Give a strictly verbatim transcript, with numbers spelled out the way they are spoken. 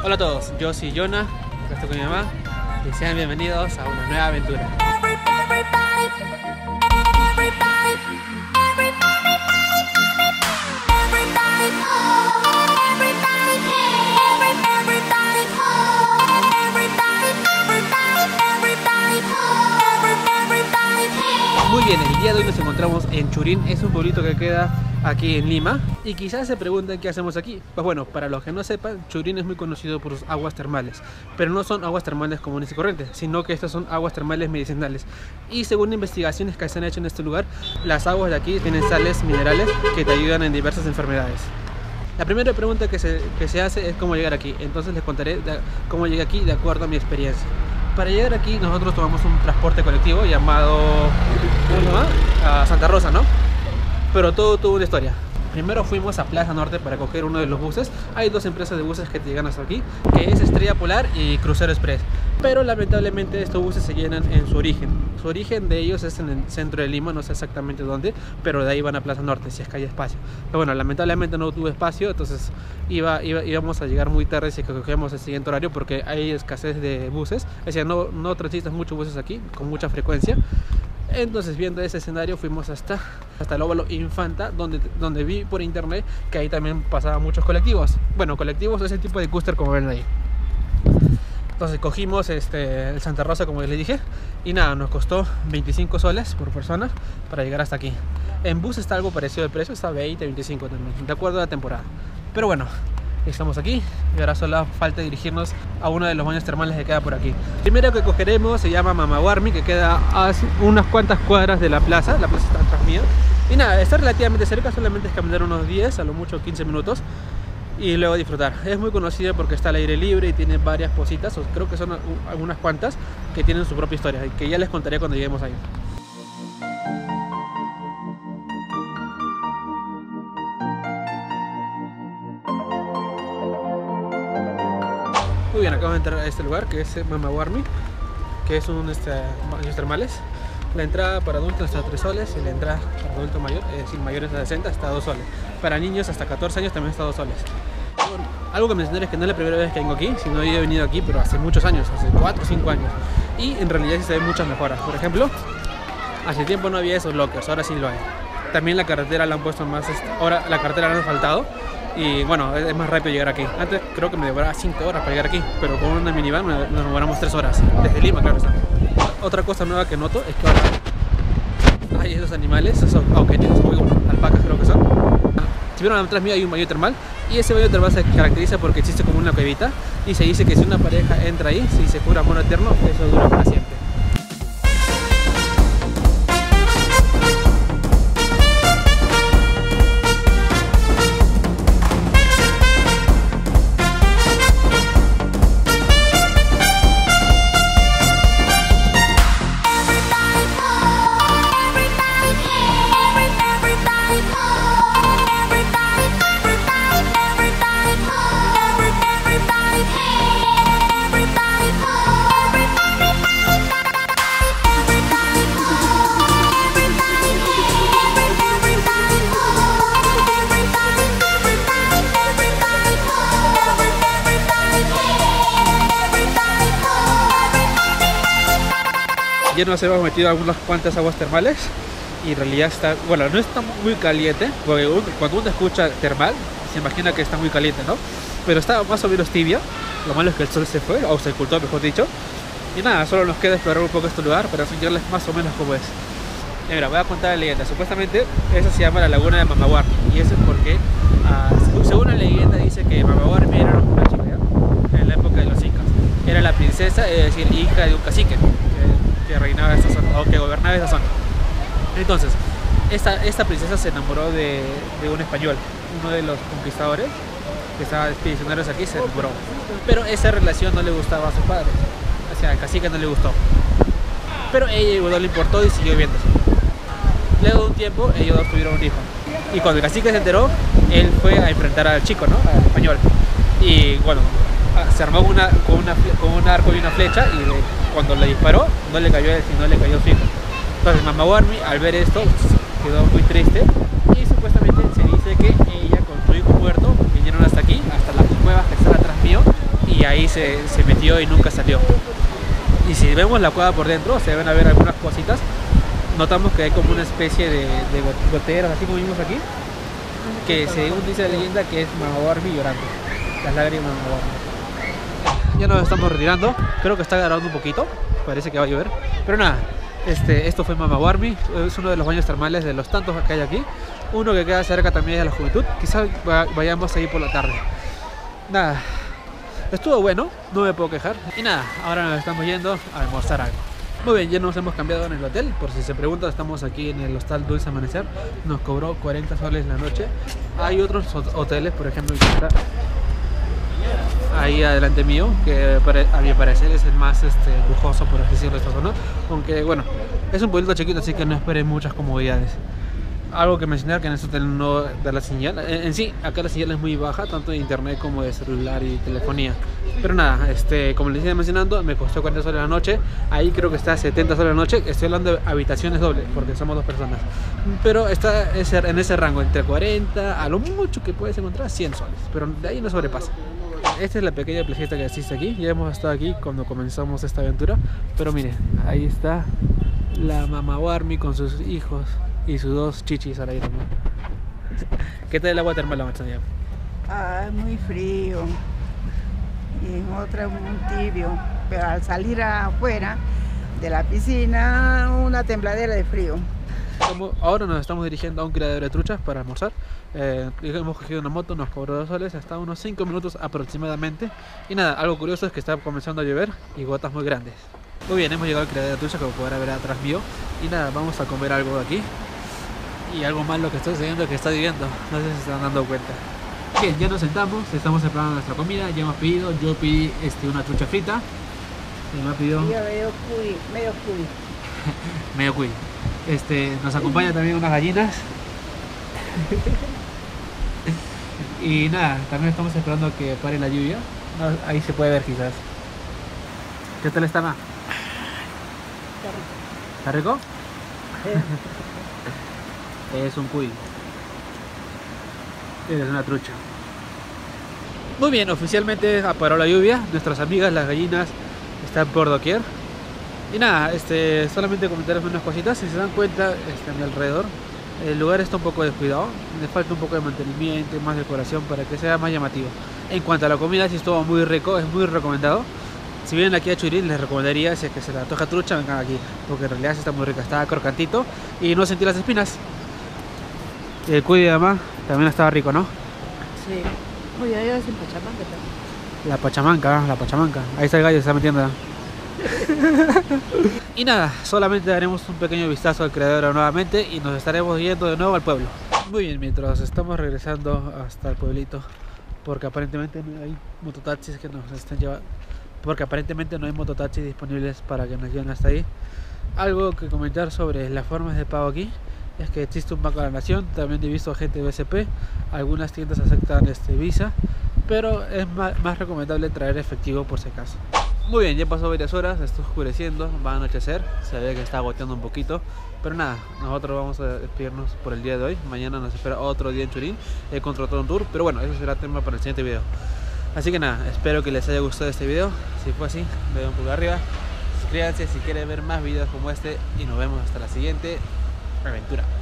Hola a todos, yo soy Jonah, acá estoy con mi mamá y sean bienvenidos a una nueva aventura. Muy bien, el día de hoy nos encontramos en Churín, es un pueblito que queda aquí en Lima y quizás se pregunten qué hacemos aquí. Pues bueno, para los que no sepan, Churín es muy conocido por sus aguas termales, pero no son aguas termales comunes y corrientes, sino que estas son aguas termales medicinales. Y según investigaciones que se han hecho en este lugar, las aguas de aquí tienen sales minerales que te ayudan en diversas enfermedades. La primera pregunta que se, que se hace es cómo llegar aquí, entonces les contaré de cómo llegué aquí de acuerdo a mi experiencia. Para llegar aquí nosotros tomamos un transporte colectivo llamado a Santa Rosa, ¿no? Pero todo tuvo una historia. Primero fuimos a Plaza Norte para coger uno de los buses. Hay dos empresas de buses que te llegan hasta aquí, que es Estrella Polar y Crucero Express. Pero lamentablemente estos buses se llenan en su origen. Su origen de ellos es en el centro de Lima, no sé exactamente dónde, pero de ahí van a Plaza Norte, si es que hay espacio. Pero bueno, lamentablemente no tuve espacio, entonces iba, iba, íbamos a llegar muy tarde si cogíamos el siguiente horario porque hay escasez de buses. Es decir, no, no transitan muchos buses aquí con mucha frecuencia. Entonces, viendo ese escenario, fuimos hasta, hasta el óvalo Infanta, donde, donde vi por internet que ahí también pasaban muchos colectivos. Bueno, colectivos de ese tipo de coaster como ven ahí. Entonces cogimos este, el Santa Rosa, como les dije, y nada, nos costó veinticinco soles por persona para llegar hasta aquí. En bus está algo parecido de precio, está veinte, veinticinco también, de acuerdo a la temporada. Pero bueno, estamos aquí y ahora solo falta dirigirnos a uno de los baños termales que queda por aquí. Primero que cogeremos se llama Mamaguarmi, que queda a unas cuantas cuadras de la plaza. La plaza está atrás mía. Y nada, está relativamente cerca, solamente es caminar unos diez, a lo mucho quince minutos y luego disfrutar. Es muy conocido porque está al aire libre y tiene varias cositas, o creo que son algunas cuantas, que tienen su propia historia y que ya les contaré cuando lleguemos ahí. Muy bien, acabo de entrar a este lugar que es Mamaguarmi, que es un este, baños termales. La entrada para adultos está a tres soles y la entrada para adulto mayor, es decir, mayores de sesenta, está a dos soles. Para niños hasta catorce años también está a dos soles. Bueno, algo que mencionar es que no es la primera vez que vengo aquí, sino he venido aquí pero hace muchos años, hace cuatro o cinco años. Y en realidad sí se ven muchas mejoras. Por ejemplo, hace tiempo no había esos lockers, ahora sí lo hay. También la carretera la han puesto más, ahora la carretera la han asfaltado. Y bueno, es más rápido llegar aquí. Antes creo que me demoraba cinco horas para llegar aquí, pero con una minivan nos demoramos tres horas. Desde Lima, claro está. Otra cosa nueva que noto es que ahora hay esos animales, esos auquenios, alpacas creo que son. Si vieron atrás mío hay un baño termal y ese baño termal se caracteriza porque existe como una cuevita y se dice que si una pareja entra ahí, si se jura amor eterno, eso dura para siempre. Ya nos hemos metido a algunas cuantas aguas termales y en realidad está, bueno, no está muy caliente, porque cuando uno escucha termal se imagina que está muy caliente, ¿no? Pero está más o menos tibia. Lo malo es que el sol se fue, o se ocultó mejor dicho. Y nada, solo nos queda explorar un poco este lugar para enseñarles más o menos cómo es. Y mira, voy a contar la leyenda. Supuestamente esa se llama la laguna de Mamaguarmi, y eso es porque, uh, según la leyenda, dice que Mamaguarmi era una chica, ¿ya? En la época de los incas. Era la princesa, es decir, hija de un cacique que, que reinaba esta zona, o que gobernaba esta zona. Entonces, esta, esta princesa se enamoró de, de un español, uno de los conquistadores que estaba expedicionarios aquí, se enamoró. Pero esa relación no le gustaba a su padre, o sea, al cacique no le gustó. Pero ella no le importó y siguió viéndose. Luego de un tiempo, ellos dos tuvieron un hijo. Y cuando el cacique se enteró, él fue a enfrentar al chico, ¿no? Al español. Y bueno, se armó una, con, una, con un arco y una flecha y le, cuando le disparó, no le cayó a él, sino le cayó a su hijo. Entonces Mamaguarmi, al ver esto, quedó muy triste y supuestamente se dice que ella con su hijo muerto vinieron hasta aquí, hasta las cuevas que están atrás mío, y se, se metió y nunca salió. Y si vemos la cueva por dentro, se van a ver algunas cositas. Notamos que hay como una especie de, de goteras, así como vimos aquí, que según dice la leyenda que es Mama Barbie llorando, las lágrimas de Mama Barbie. Ya nos estamos retirando, creo que está grabando un poquito, parece que va a llover, pero nada, este, esto fue Mama Barbie, es uno de los baños termales de los tantos que hay aquí, uno que queda cerca también de la Juventud, quizás vayamos ahí por la tarde. Nada, estuvo bueno, no me puedo quejar, y nada, ahora nos estamos yendo a almorzar algo. Muy bien, ya nos hemos cambiado en el hotel, por si se pregunta, estamos aquí en el hostal Dulce Amanecer, nos cobró cuarenta soles la noche. Hay otros hoteles, por ejemplo el que está ahí adelante mío, que a mi parecer es el más este, lujoso, por así decirlo, de esta zona, aunque bueno, es un pueblito chiquito, así que no esperen muchas comodidades. Algo que mencionar, que en este hotel no da la señal, en, en sí, acá la señal es muy baja, tanto de internet como de celular y telefonía. Pero nada, este, como les iba mencionando, me costó cuarenta soles la noche. Ahí creo que está a setenta soles la noche. Estoy hablando de habitaciones dobles, porque somos dos personas. Pero está en ese rango, entre cuarenta, a lo mucho que puedes encontrar cien soles. Pero de ahí no sobrepasa. Esta es la pequeña playita que existe aquí. Ya hemos estado aquí cuando comenzamos esta aventura. Pero miren, ahí está la Mama Barbie con sus hijos y sus dos chichis al aire, ¿no? ¿Qué tal el agua termal, la Marzania? Ah, muy frío. Y en otra un tibio. Pero al salir afuera de la piscina, una tembladera de frío. Como ahora nos estamos dirigiendo a un criadero de truchas para almorzar. Eh, hemos cogido una moto, nos cobró dos soles, hasta unos cinco minutos aproximadamente. Y nada, algo curioso es que está comenzando a llover y gotas muy grandes. Muy bien, hemos llegado al criadero de truchas, como podrán ver atrás mío. Y nada, vamos a comer algo de aquí. Y algo más lo que estoy sucediendo es que está lloviendo, no sé si se están dando cuenta. Bien, ya nos sentamos, estamos preparando nuestra comida, ya hemos pedido, yo pedí este, una trucha frita. Y me ha pedido... Yo medio cuy, medio cuy. medio cuy. Este, nos acompaña también unas gallinas. Y nada, también estamos esperando que pare la lluvia. No, ahí se puede ver quizás. ¿Qué tal está, ma? ¿Está rico? Es un cuy. Es una trucha. Muy bien, oficialmente paró la lluvia. Nuestras amigas, las gallinas, están por doquier. Y nada, este, solamente comentarles unas cositas. Si se dan cuenta, este, a mi alrededor el lugar está un poco descuidado. Le falta un poco de mantenimiento y más decoración para que sea más llamativo. En cuanto a la comida, sí estuvo muy rico, es muy recomendado. Si vienen aquí a Churín, les recomendaría, si es que se les antoja trucha, vengan aquí, porque en realidad sí está muy rica, está crocantito y no sentí las espinas. El cuy de mamá también estaba rico, ¿no? Sí. Oye, ahí hacen pachamanca también. La pachamanca, la pachamanca. Ahí está el gallo, se está metiendo. Y nada, solamente daremos un pequeño vistazo al criadero nuevamente y nos estaremos yendo de nuevo al pueblo. Muy bien, mientras estamos regresando hasta el pueblito, porque aparentemente no hay mototaxis que nos estén llevando, porque aparentemente no hay mototaxis disponibles para que nos lleven hasta ahí. Algo que comentar sobre las formas de pago aquí es que existe un Banco de la Nación, también he visto gente de B C P, algunas tiendas aceptan este Visa, pero es más, más recomendable traer efectivo por si acaso. Muy bien, ya pasó varias horas, está oscureciendo, va a anochecer, se ve que está goteando un poquito, pero nada, nosotros vamos a despedirnos por el día de hoy. Mañana nos espera otro día en Churín, he contratado un tour, pero bueno, eso será tema para el siguiente video. Así que nada, espero que les haya gustado este video. Si fue así, me den un pulgar arriba, suscríbanse si quieren ver más videos como este y nos vemos hasta la siguiente aventura.